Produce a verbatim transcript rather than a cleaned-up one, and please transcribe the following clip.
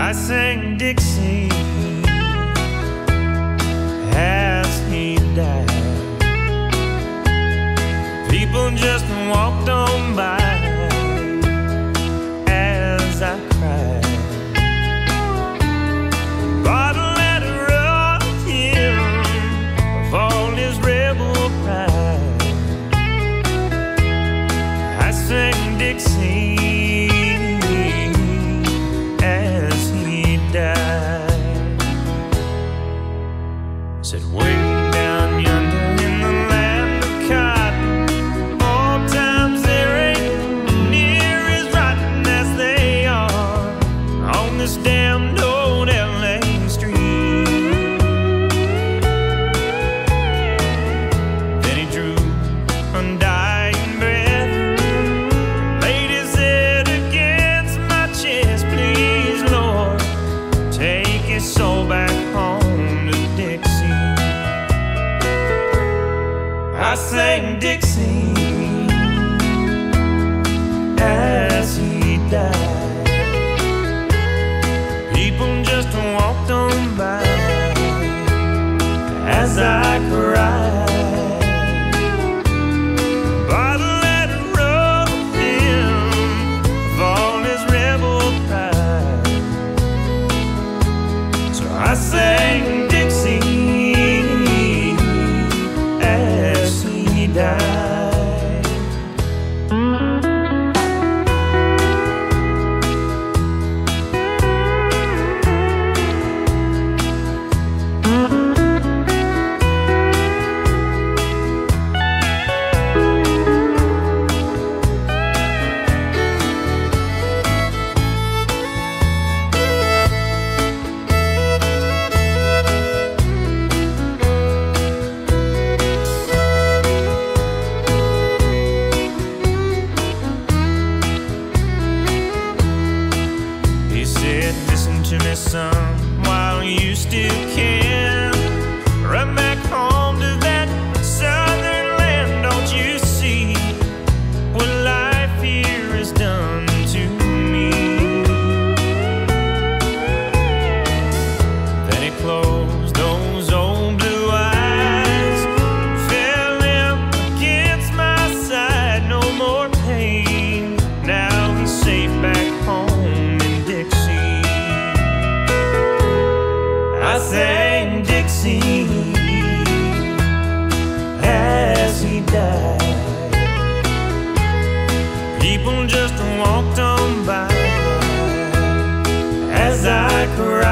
I sang Dixie as he died. People just walked on by as I cried. Bottle had robbed him of all his rebel pride. I sang Dixie as he died. Said way down yonder in the land of cotton, old times there ain't near as rotten as they are on this damned old L A street. Then he drew undying breath, laid his head against my chest. Please, Lord, take his soul back home to Dixie. I sang Dixie as he died. People just walked on by as I cried. Bottle had robbed him of all his rebel pride. So I sang Dixie as he died. He said, listen to me, son, while you still can. Run back home to that southern land. Don't you see what life here has done to me? Then he closed those old blue eyes, fell them against my side. No more pain, now he's safe back home in Dixie. I sang Dixie as he died. People just walked on by as I cried.